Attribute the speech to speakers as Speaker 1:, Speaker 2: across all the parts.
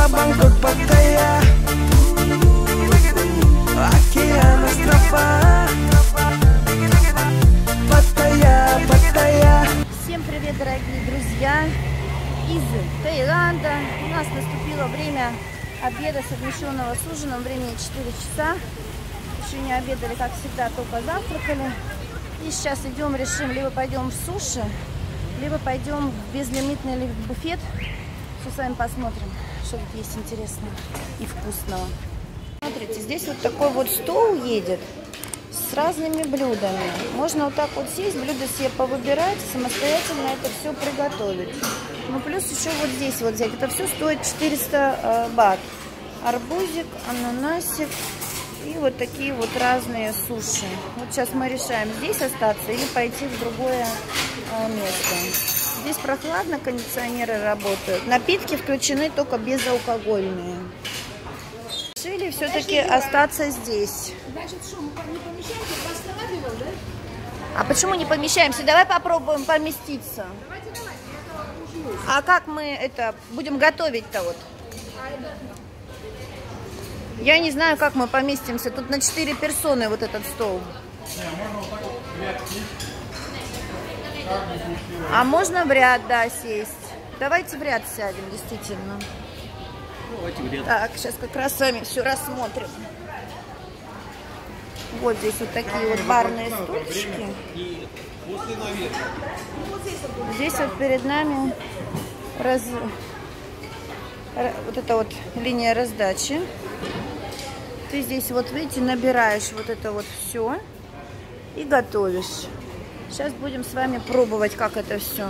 Speaker 1: Острова Бангкок, Паттайя, океан, острова, Паттайя, Паттайя.
Speaker 2: Всем привет, дорогие друзья из Таиланда. У нас наступило время обеда, совмещенного с ужином. Времени 4 часа. Еще не обедали, как всегда, только завтракали. И сейчас идем, решим, либо пойдем в суши, либо пойдем в безлимитный буфет. Все с вами посмотрим, что тут есть интересного и вкусного. Смотрите, здесь вот такой вот стол едет с разными блюдами. Можно вот так вот сесть, блюдо себе повыбирать, самостоятельно это все приготовить. Ну плюс еще вот здесь вот взять. Это все стоит 400 бат. Арбузик, ананасик и вот такие вот разные суши. Вот сейчас мы решаем, здесь остаться или пойти в другое место. Здесь прохладно, кондиционеры работают. Напитки включены только безалкогольные. Решили все-таки остаться здесь.
Speaker 3: Значит, что, мы не помещаемся, восстанавливаем, да?
Speaker 2: А почему не помещаемся? Давай попробуем поместиться.
Speaker 3: Давайте, я
Speaker 2: А как мы это будем готовить-то вот? Я не знаю, как мы поместимся. Тут на 4 персоны вот этот стол. А можно в ряд, да, сесть? Давайте в ряд сядем, действительно. Так, сейчас как раз с вами все рассмотрим. Вот здесь вот такие вот барные стульчики. Здесь вот перед нами вот эта вот линия раздачи. Ты здесь вот, видите, набираешь вот это вот все и готовишь. Сейчас будем с вами пробовать, как это все.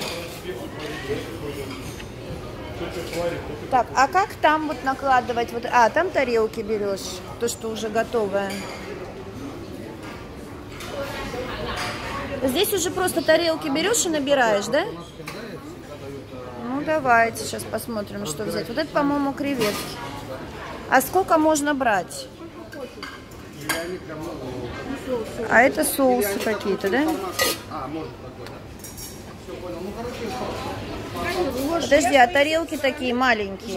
Speaker 2: Так, а как там вот накладывать? Вот, там тарелки берешь, то, что уже готовое. Здесь уже просто тарелки берешь и набираешь, да? Ну, давайте сейчас посмотрим, что взять. Вот это, по-моему, креветки. А сколько можно брать? А это соусы какие-то, да? Подожди, а тарелки такие маленькие?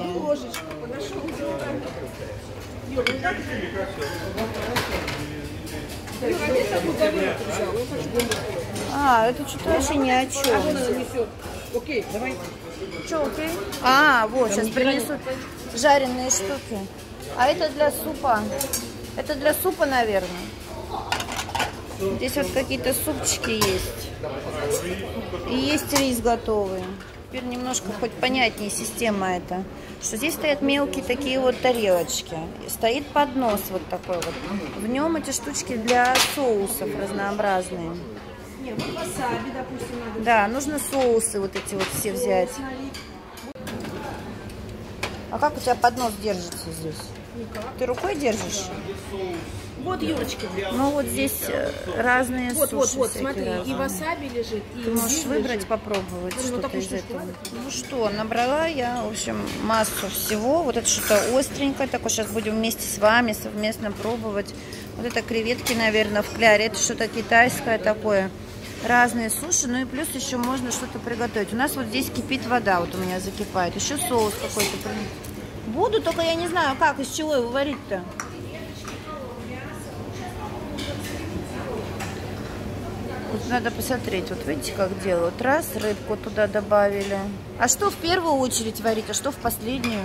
Speaker 2: Это что-то вообще ни о чем.
Speaker 3: Окей, давай.
Speaker 2: Что, окей? Вот, сейчас принесут жареные штуки. А это для супа. Это для супа, наверное. Здесь вот какие-то супчики есть. И есть рис готовый. Теперь немножко хоть понятнее система эта. Что здесь стоят мелкие такие вот тарелочки. Стоит поднос вот такой вот. В нем эти штучки для соусов разнообразные.
Speaker 3: Нет, васаби, допустим, надо.
Speaker 2: Да, нужно соусы вот эти вот все взять. А как у тебя поднос держится здесь?
Speaker 3: Никак.
Speaker 2: Ты рукой держишь?
Speaker 3: Вот, Юрочка.
Speaker 2: Ну вот здесь разные
Speaker 3: Вот,
Speaker 2: суши.
Speaker 3: вот, смотри,
Speaker 2: разные.
Speaker 3: и васаби лежит, и
Speaker 2: Ты можешь
Speaker 3: здесь
Speaker 2: выбрать,
Speaker 3: лежит.
Speaker 2: попробовать
Speaker 3: Ну,
Speaker 2: что-то из
Speaker 3: штучку
Speaker 2: этого.
Speaker 3: надо?
Speaker 2: Ну что, набрала я, в общем, массу всего. Вот это что-то остренькое. Такое сейчас будем вместе с вами совместно пробовать. Вот это креветки, наверное, в кляре. Это что-то китайское такое. Разные суши. Ну и плюс еще можно что-то приготовить. У нас вот здесь кипит вода. Вот у меня закипает. Еще соус какой-то. Буду, только я не знаю, как, из чего его варить-то. Вот надо посмотреть. Вот видите, как делают. Раз, рыбку туда добавили. А что в первую очередь варить, а что в последнюю?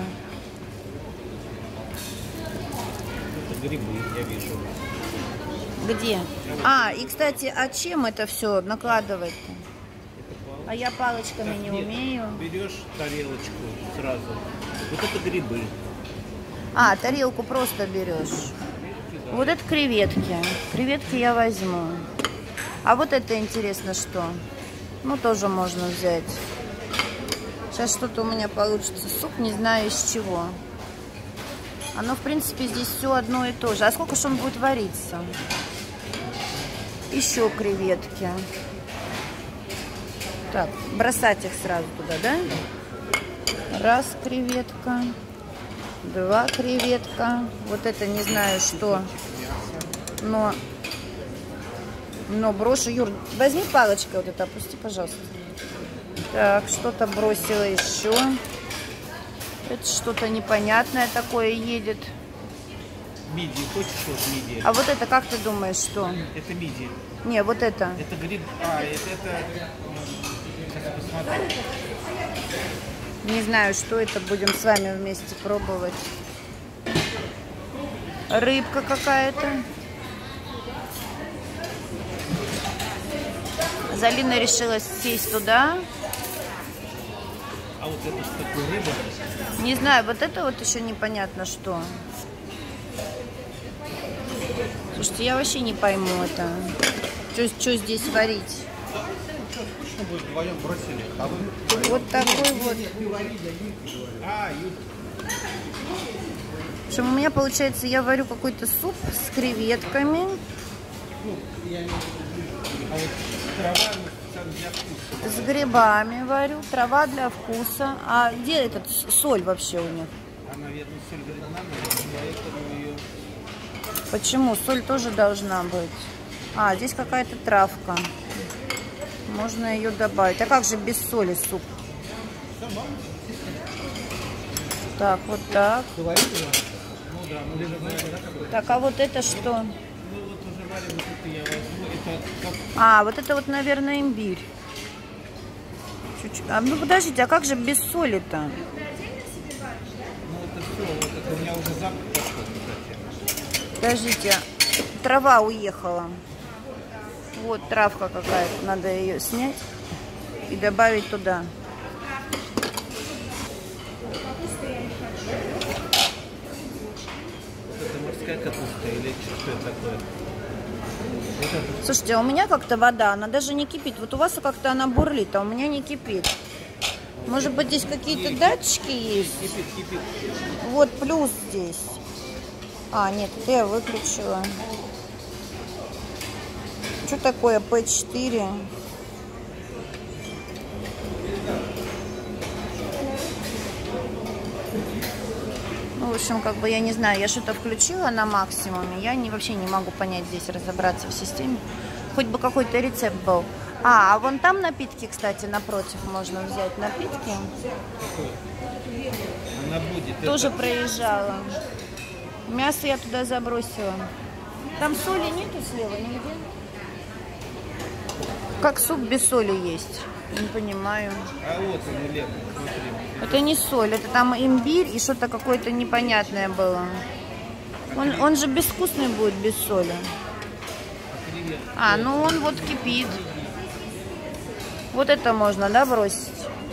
Speaker 4: Это грибы, я вижу.
Speaker 2: Где? И, кстати, а чем это все накладывать-то? А я палочками не умею.
Speaker 4: Берешь тарелочку сразу. Вот это грибы.
Speaker 2: Тарелку просто берешь. Вот это креветки. Креветки я возьму. А вот это интересно что? Ну, тоже можно взять. Сейчас что-то у меня получится. Суп, не знаю из чего. Оно, в принципе, здесь все одно и то же. А сколько же он будет вариться? Еще креветки. Так, бросать их сразу туда, да? Раз креветка. Два креветка. Вот это не знаю что. Но брошу. Юр, возьми палочкой вот это, опусти, пожалуйста. Так, что-то бросила еще. Это что-то непонятное такое едет.
Speaker 4: Мидии, хочешь вот мидии?
Speaker 2: А вот это, как ты думаешь, что?
Speaker 4: Это мидии.
Speaker 2: Не, вот это.
Speaker 4: Это гриб. А, это... Сейчас я посмотрю.
Speaker 2: Не знаю, что это. Будем с вами вместе пробовать. Рыбка какая-то. Залина решилась сесть туда.
Speaker 4: А вот это что такое, рыба?
Speaker 2: Не знаю, вот это вот еще непонятно что. Слушайте, я вообще не пойму это. Что здесь варить?
Speaker 4: Что будет, вдвоем бросили? А вы?
Speaker 2: Вот такой вот. В общем, у меня получается, я варю какой-то суп с креветками.
Speaker 4: А вот трава для вкуса.
Speaker 2: С грибами варю. Трава для вкуса. А где этот соль вообще у них?
Speaker 4: А, наверное, соль грибная, поэтому ее...
Speaker 2: Почему? Соль тоже должна быть. А, здесь какая-то травка. Можно ее добавить. А как же без соли суп? Так, вот так. Так, а вот это что?
Speaker 4: Ну вот уже варим, вот это я возьму. Это как...
Speaker 2: А, вот это вот, наверное, имбирь. Чуть-чуть. А, ну подождите, а как же без соли-то?
Speaker 4: Ну это все, вот это у меня уже запах пошел, кстати.
Speaker 2: Подождите, трава уехала. Вот травка какая-то, надо ее снять и добавить туда.
Speaker 4: Это морская капуста или что это такое? Вот это.
Speaker 2: Слушайте, а у меня как-то вода, она даже не кипит. Вот у вас как-то она бурлит, а у меня не кипит. Может быть, здесь какие-то датчики есть?
Speaker 4: Кипит, кипит.
Speaker 2: Вот плюс здесь. А, нет, это я выключила. Что такое P4? Ну, в общем, как бы я не знаю, я что-то включила на максимуме. Я вообще не могу понять здесь, разобраться в системе. Хоть бы какой-то рецепт был. А вон там напитки, кстати, напротив можно взять напитки.
Speaker 4: Она будет.
Speaker 2: Тоже
Speaker 4: это...
Speaker 2: проезжала. Мясо я туда забросила. Там соли нету слева нигде? Как суп без соли есть? Не понимаю.
Speaker 4: А вот он, Лена, смотри.
Speaker 2: Это не соль, это там имбирь и что-то какое-то непонятное было. Он же безвкусный будет без соли. А, ну он вот кипит. Вот это можно, да, бросить?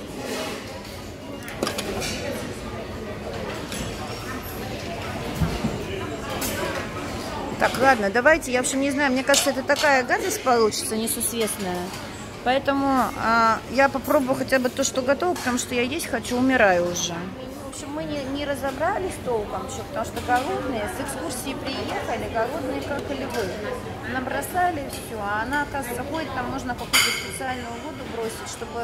Speaker 2: Так, ладно, давайте, я в общем не знаю, мне кажется, это такая гадость получится несусветная. Поэтому я попробую хотя бы то, что готово, потому что я есть хочу, умираю уже. В общем, мы не разобрались толком еще, потому что голодные, с экскурсии приехали, голодные как и львы. Набросали все, а она, оказывается, ходит, там можно какую-то специальную воду бросить, чтобы...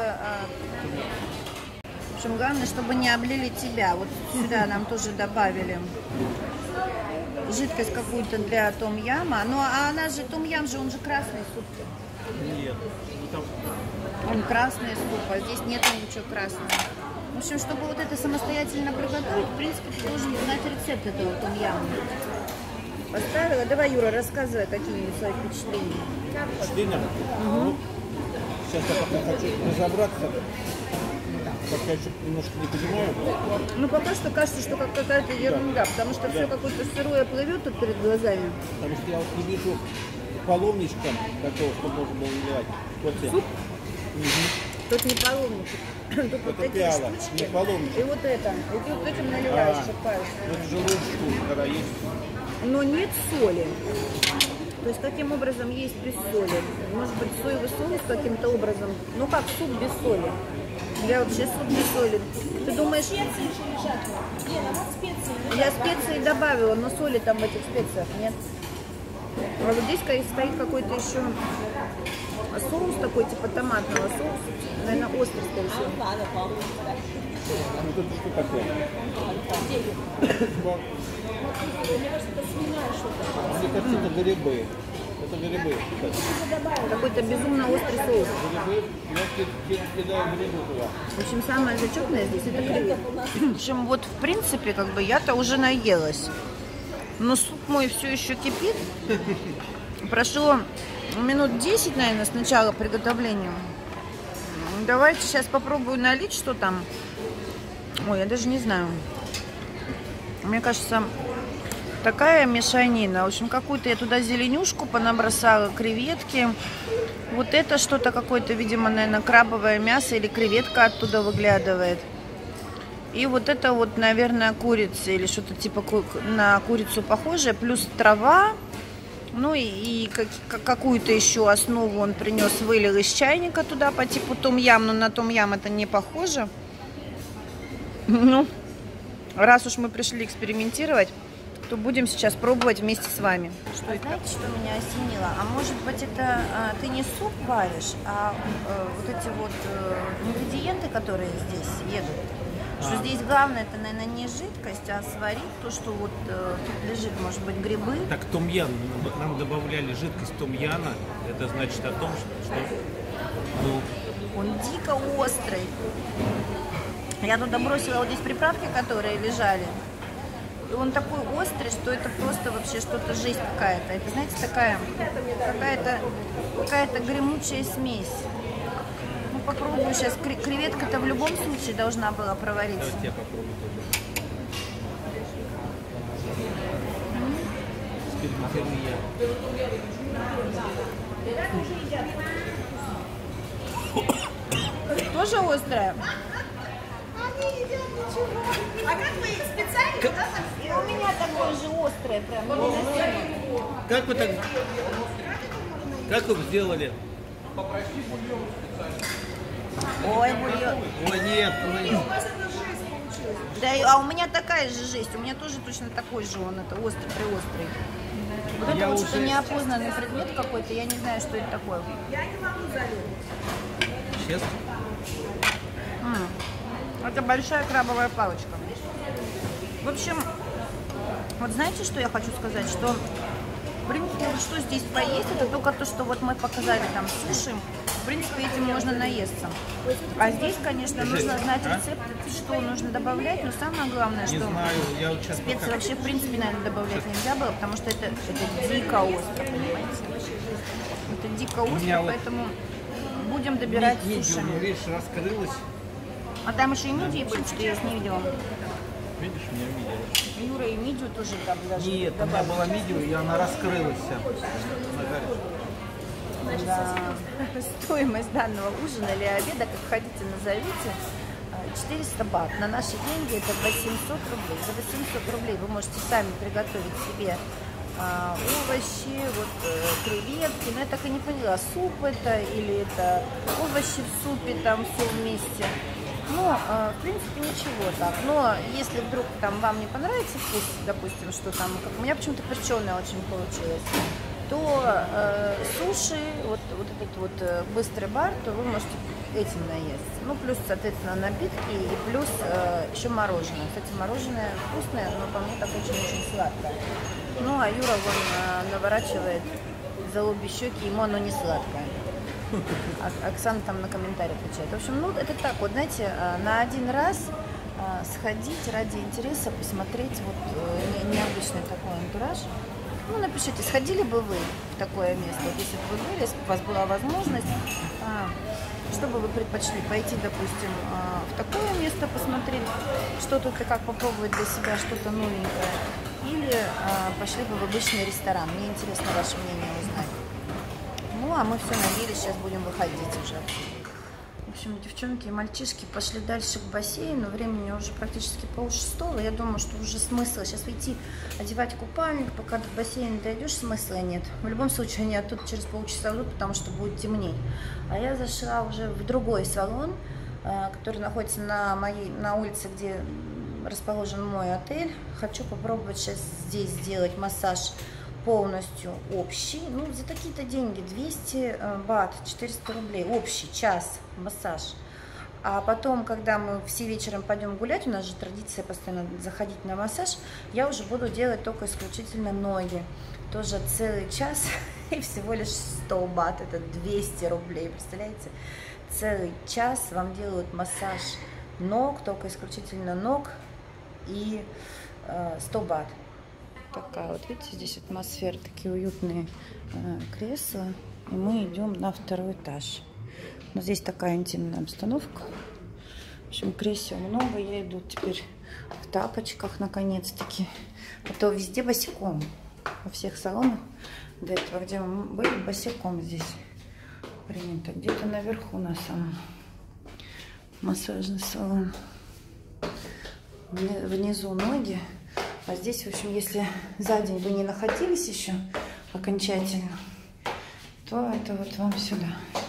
Speaker 2: В общем, главное, чтобы не облили тебя. Вот сюда нам тоже добавили жидкость какую-то для том-яма. Ну, а она же, том-ям же, он же красный суп.
Speaker 4: Нет.
Speaker 2: Он красный суп, а здесь нет ничего красного. В общем, чтобы вот это самостоятельно приготовить, в принципе, ты должен знать рецепт этого том-яма. Поставила? Давай, Юра, рассказывай какие-нибудь свои впечатления.
Speaker 4: Впечатления? Угу. Сейчас я пока хочу разобраться. Пока я еще немножко не понимаю.
Speaker 2: Ну, пока что кажется, что как какая-то ерунда, потому что все какое-то сырое плывет тут перед глазами.
Speaker 4: Потому что я вот не вижу половничка такого, что можно было наливать. Вот
Speaker 2: Суп? Тут не половничек. Тут
Speaker 4: это
Speaker 2: вот такие
Speaker 4: пиала,
Speaker 2: штучки.
Speaker 4: не половничек.
Speaker 2: И вот это. И ты вот этим наливаешь, шипаешь.
Speaker 4: Вот же ложечку, когда есть.
Speaker 2: Но нет соли. То есть каким образом есть без соли? Может быть, соевый соус каким-то образом? Ну как суп без соли? Я вообще суп без соли. Ты думаешь...
Speaker 3: Специи еще лежат. Лена, вот специи.
Speaker 2: Я специи добавила, но соли там в этих специях нет. А вот здесь стоит какой-то еще соус такой, типа томатного соуса. Наверное, острый, скорее всего.
Speaker 4: Вот это что такое?
Speaker 3: Мне кажется, это свиная что-то.
Speaker 4: Мне кажется, это грибы. Это Это грибы.
Speaker 2: Какой-то безумно острый соус.
Speaker 4: Грибы, я кидаю грибы туда.
Speaker 2: В общем, самое зачетное здесь это креветки. В общем, вот в принципе, как бы я-то уже наелась. Но суп мой все еще кипит. Прошло минут 10, наверное, с начала приготовления. Давайте сейчас попробую налить, что там. Ой, я даже не знаю. Мне кажется, такая мешанина. В общем, какую-то я туда зеленюшку понабросала, креветки. Вот это что-то какое-то, видимо, наверное, крабовое мясо или креветка оттуда выглядывает. И вот это вот, наверное, курица или что-то типа на курицу похожее. Плюс трава. Ну и какую-то еще основу он принес, вылил из чайника туда по типу том-ям. Но на том-ям это не похоже. Ну, раз уж мы пришли экспериментировать, то будем сейчас пробовать вместе с вами. Что это? Знаете, что меня осенило? А может быть, это ты не суп варишь, а вот эти вот ингредиенты, которые здесь едут. Что здесь главное, это, наверное, не жидкость, а сварить то, что вот тут лежит, может быть, грибы.
Speaker 4: Так, том-ян. Нам добавляли жидкость том-яна. Это значит о том, что... Ну,
Speaker 2: Он дико острый. Я туда бросила вот здесь приправки, которые лежали. И он такой острый, что это просто вообще что-то жесть какая-то. Это, знаете, такая какая-то гремучая смесь. Ну, попробую сейчас. Креветка-то в любом случае должна была провариться.
Speaker 4: давайте я попробую тоже. Экспериментирую я.
Speaker 2: Тоже острая?
Speaker 3: А как вы специально, да, там
Speaker 2: И у меня такое же острое прям.
Speaker 4: Как вы так... Как вы сделали?
Speaker 2: Ой, бульон.
Speaker 4: Ой, нет.
Speaker 2: Да, а у меня такая же жесть. У меня тоже точно такой же он, это острый, приострый. Вот это
Speaker 4: Я
Speaker 2: вот что-то
Speaker 4: уже-
Speaker 2: неопознанный предмет какой-то, я не знаю, что это такое.
Speaker 4: Честно?
Speaker 2: Это большая крабовая палочка. В общем, вот знаете, что я хочу сказать? Что, в принципе, вот что здесь поесть, это только то, что вот мы показали там суши. В принципе, этим можно наесться. А здесь, конечно, нужно знать рецепт, что нужно добавлять, но самое главное,
Speaker 4: Не
Speaker 2: что
Speaker 4: знаю, я вот сейчас
Speaker 2: специи
Speaker 4: пока...
Speaker 2: вообще, в принципе, наверное, добавлять нельзя было, потому что это дико остро, понимаете? Это дико
Speaker 4: меня
Speaker 2: остро,
Speaker 4: вот
Speaker 2: поэтому будем добирать
Speaker 4: Мидию,
Speaker 2: сушами.
Speaker 4: видишь, раскрылась.
Speaker 2: А там еще и мидии были, что я не видела.
Speaker 4: Видишь, у меня мидия.
Speaker 2: Юра и мидию тоже там даже
Speaker 4: Нет, у меня
Speaker 2: добавили.
Speaker 4: была мидия, и она раскрылась вся. На горе.
Speaker 2: Да. Стоимость данного ужина или обеда, как хотите назовите, 400 бат. На наши деньги это 800 рублей. За 800 рублей вы можете сами приготовить себе овощи, вот, креветки. Но я так и не поняла, суп это или это овощи в супе, там все вместе. Ну, в принципе, ничего так. Но если вдруг там вам не понравится вкус, допустим, что там, как у меня почему-то перченое очень получилось, то суши, вот этот вот быстрый бар, то вы можете этим наесться. Ну, плюс, соответственно, напитки и плюс еще мороженое. Кстати, мороженое вкусное, но по мне так очень-очень сладкое. Ну, а Юра вон наворачивает за обе щеки, ему оно не сладкое. Оксана там на комментарии отвечает. В общем, ну, это так вот, знаете, на один раз сходить ради интереса, посмотреть вот необычный такой антураж. Ну, напишите, сходили бы вы в такое место, вот если бы вы были, если бы у вас была возможность, что бы вы предпочли, пойти, допустим, в такое место посмотреть, что тут и как попробовать для себя что-то новенькое, или пошли бы в обычный ресторан. Мне интересно ваше мнение узнать. Ну, а мы все наелись, сейчас будем выходить уже. В общем, девчонки и мальчишки пошли дальше к бассейну. Времени уже практически 5:30. Я думаю, что уже смысла сейчас идти одевать купальник. Пока до бассейна дойдешь, смысла нет. В любом случае, они оттуда через полчаса уйдут, потому что будет темнеть. А я зашла уже в другой салон, который находится на улице, где расположен мой отель. Хочу попробовать сейчас здесь сделать массаж полностью общий, ну, за такие-то деньги, 200 бат, 400 рублей, общий час массаж. А потом, когда мы все вечером пойдем гулять, у нас же традиция постоянно заходить на массаж, я уже буду делать только исключительно ноги. Тоже целый час и всего лишь 100 бат, это 200 рублей, представляете? Целый час вам делают массаж ног, только исключительно ног, и 100 бат. Такая вот, видите, здесь атмосфера, такие уютные кресла, и мы идем на второй этаж. Но здесь такая интимная обстановка. В общем, кресел много. Я иду теперь в тапочках, наконец-таки. А то везде босиком. Во всех салонах до этого, где мы были, босиком здесь принято. Где-то наверху на самом массажный салон. Внизу ноги. А здесь, в общем, если за день вы не находились еще окончательно, то это вот вам сюда.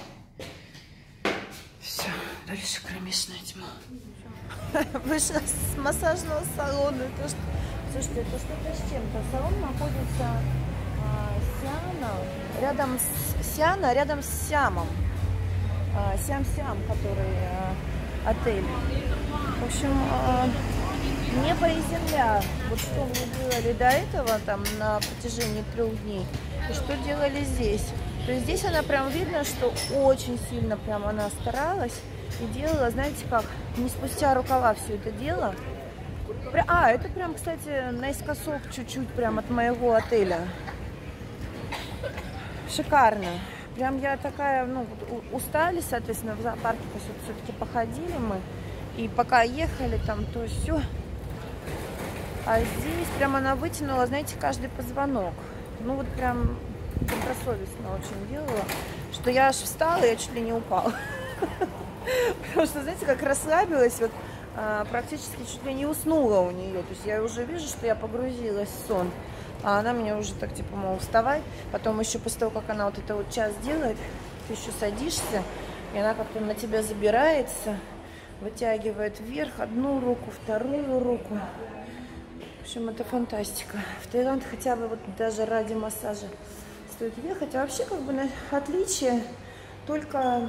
Speaker 2: Все, дальше кромешная тьма. Вышла с массажного салона. Слушайте, это что-то с чем-то. Салон находится рядом с Сиамом. Сиам, который отель. В общем, небо и земля. Вот что мы делали до этого, там, на протяжении 3 дней, и что делали здесь. То есть здесь она прям видно, что очень сильно прям она старалась и делала, знаете как, не спустя рукава все это дело. Это прям, кстати, наискосок чуть-чуть прям от моего отеля. Шикарно. Прям я такая, ну, устали, соответственно, в зоопарке все-таки походили мы. И пока ехали там, то все. А здесь прям она вытянула, знаете, каждый позвонок. Ну вот прям добросовестно очень делала, что я аж встала, и я чуть ли не упала. Потому что, знаете, как расслабилась, вот практически чуть ли не уснула у нее. То есть я уже вижу, что я погрузилась в сон. А она меня уже так, типа, мол, вставай. Потом еще после того, как она вот это вот час делает, ты еще садишься, и она как-то на тебя забирается, вытягивает вверх одну руку, вторую руку. В общем, это фантастика. В Таиланд хотя бы вот даже ради массажа стоит ехать. А вообще, как бы, отличие только,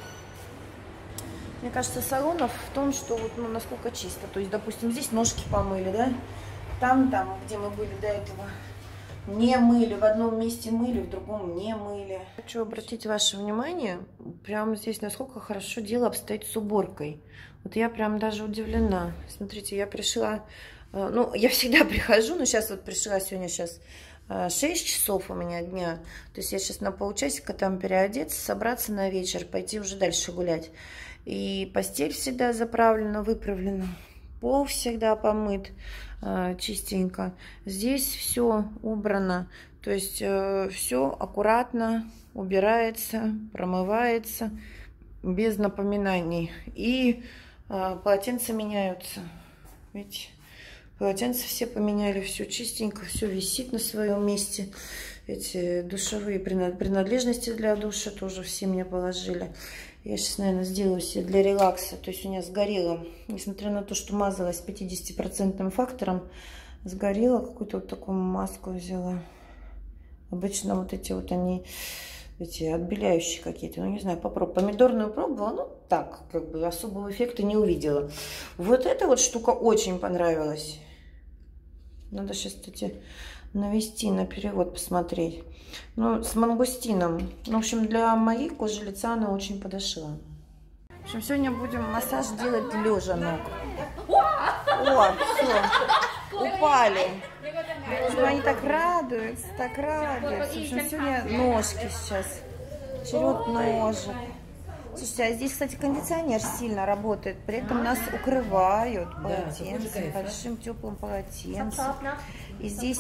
Speaker 2: мне кажется, салонов в том, что вот, ну, насколько чисто. То есть, допустим, здесь ножки помыли, да? Там, где мы были до этого, не мыли. В одном месте мыли, в другом не мыли. Хочу обратить ваше внимание, прямо здесь, насколько хорошо дело обстоит с уборкой. Вот я прям даже удивлена. Смотрите, я пришла, ну, я всегда прихожу, но сейчас вот пришла сегодня, сейчас 6 часов у меня дня. То есть я сейчас на полчасика там переодеться, собраться на вечер, пойти уже дальше гулять. И постель всегда заправлена, выправлена. Пол всегда помыт чистенько. Здесь все убрано. То есть все аккуратно убирается, промывается, без напоминаний. И полотенца меняются. Видите? Полотенца все поменяли, все чистенько, все висит на своем месте. Эти душевые принадлежности для душа тоже все мне положили. Я сейчас, наверное, сделаю себе для релакса. То есть у меня сгорело, несмотря на то, что мазалась 50% фактором, сгорела, какую-то вот такую маску взяла. Обычно вот эти вот они, эти отбеляющие какие-то, ну не знаю, попробую. Помидорную пробовала, ну так, как бы особого эффекта не увидела. Вот эта вот штука очень понравилась. Надо сейчас, кстати, навести на перевод, посмотреть. Ну, с мангустином. Ну, в общем, для моей кожи лица она очень подошла. В общем, сегодня будем массаж делать лежа ног. О, все, упали. В общем, они так радуются, так радуются. В общем, сегодня ножки сейчас. Черед ножек. Слушайте, а здесь, кстати, кондиционер сильно работает. При этом нас укрывают полотенцем, большим теплым полотенцем. И здесь...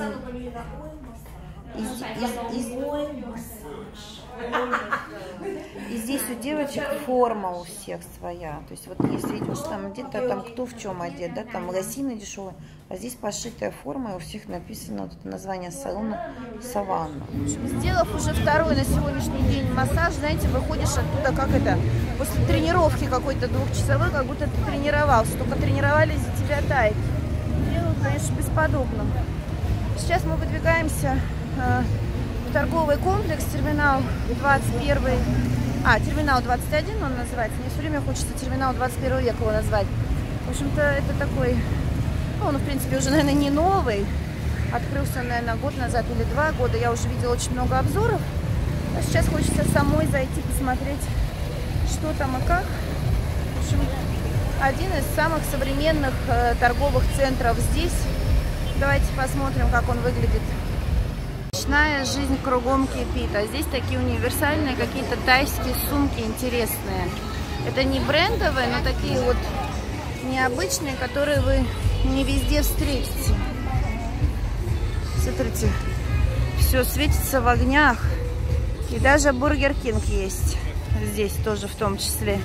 Speaker 2: И здесь у девочек форма у всех своя. То есть вот если идешь там где-то, там кто в чем одет, да, там лосины дешевые, а здесь пошитая форма, и у всех написано вот это название салона «Саванна». Сделав уже второй на сегодняшний день массаж, знаете, выходишь оттуда как это, после тренировки какой-то 2-часовой, как будто ты тренировался, только тренировались за тебя тайки. Дело, конечно, бесподобно. Сейчас мы выдвигаемся в торговый комплекс, терминал 21 терминал 21 он называется. Мне все время хочется терминал 21 века его назвать. В общем-то, это такой, ну, он, в принципе, уже, наверное, не новый. Открылся, наверное, год назад или 2 года. Я уже видела очень много обзоров. А сейчас хочется самой зайти, посмотреть, что там и как. В общем, один из самых современных торговых центров здесь. Давайте посмотрим, как он выглядит. Ночная жизнь кругом кипит. А здесь такие универсальные какие-то тайские сумки интересные. Это не брендовые, но такие вот необычные, которые вы не везде встретите. Смотрите, все светится в огнях. И даже Бургер Кинг есть. Здесь тоже в том числе.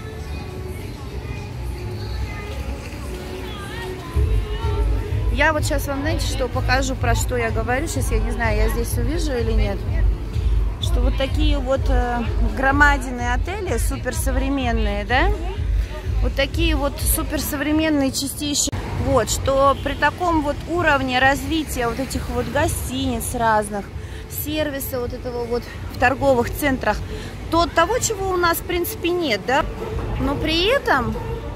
Speaker 2: Я вот сейчас вам, знаете, что покажу, про что я говорю. Сейчас я не знаю, я здесь увижу или нет. Что вот такие вот громадные отели, суперсовременные, да? Вот такие вот суперсовременные чистейшие. Вот, что при таком вот уровне развития вот этих вот гостиниц разных, сервиса вот этого вот в торговых центрах, то того, чего у нас в принципе нет, да? Но при этом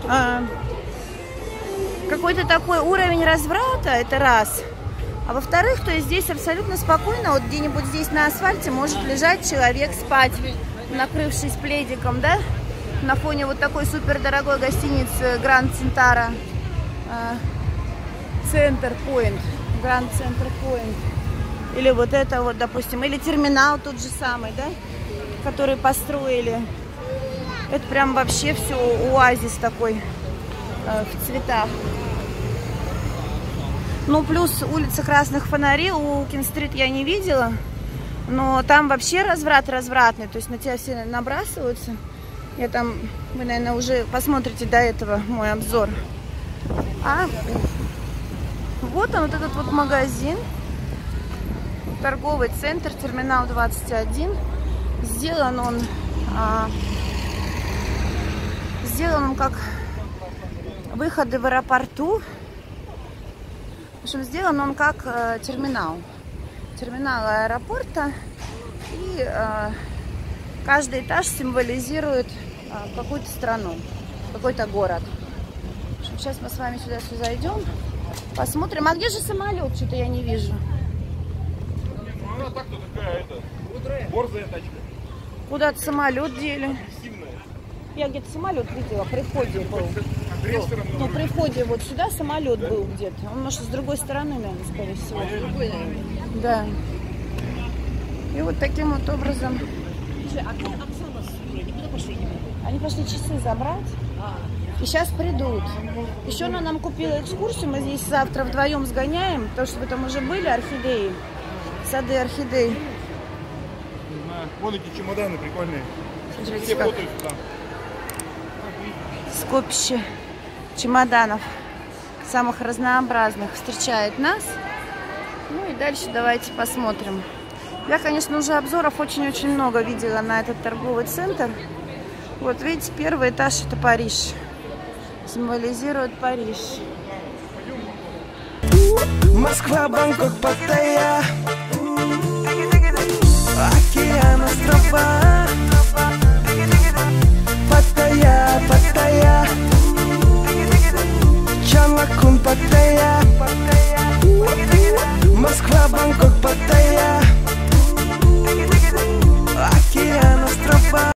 Speaker 2: какой-то такой уровень разврата, это раз. А во-вторых, то есть здесь абсолютно спокойно, вот где-нибудь здесь на асфальте может лежать человек, спать, накрывшись пледиком, да? На фоне вот такой супердорогой гостиницы Гранд Центара, Центр Пойнт, Гранд Центр Пойнт. Или вот это вот, допустим, или терминал тот же самый, да? Который построили. Это прям вообще все оазис такой в цветах. Ну, плюс улица Красных Фонарей, у Кинстрит я не видела, но там вообще разврат развратный, то есть на тебя все набрасываются. Я там, вы, наверное, уже посмотрите до этого мой обзор. А вот он, вот этот вот магазин, торговый центр, терминал 21. Сделан он как выходы в аэропорту. В общем, сделан он как терминал аэропорта, и каждый этаж символизирует какую-то страну, какой-то город. В общем, сейчас мы с вами сюда зайдем, посмотрим. А где же самолет? Что-то я не вижу.
Speaker 5: Она так-то такая, это, борзая тачка.
Speaker 2: Куда-то самолет дели. Я где-то самолет видела, при входе был. Ну, при входе вот сюда самолет был где-то. Он, может, с другой стороны, наверное, скорее всего. Да. И вот таким вот образом. Они пошли часы забрать. И сейчас придут. Еще она нам купила экскурсию. Мы здесь завтра вдвоем сгоняем. Потому что вы там уже были, орхидеи. Сады орхидей.
Speaker 5: Вон эти чемоданы прикольные.
Speaker 2: Смотрите,
Speaker 5: все
Speaker 2: как
Speaker 5: фотают туда.
Speaker 2: скопище чемоданов самых разнообразных встречает нас. Ну и дальше давайте посмотрим. Я, конечно, уже обзоров очень-очень много видела на этот торговый центр. Вот видите, первый этаж — это Париж. Символизирует Париж.
Speaker 1: Москва, Бангкок, Паттайя.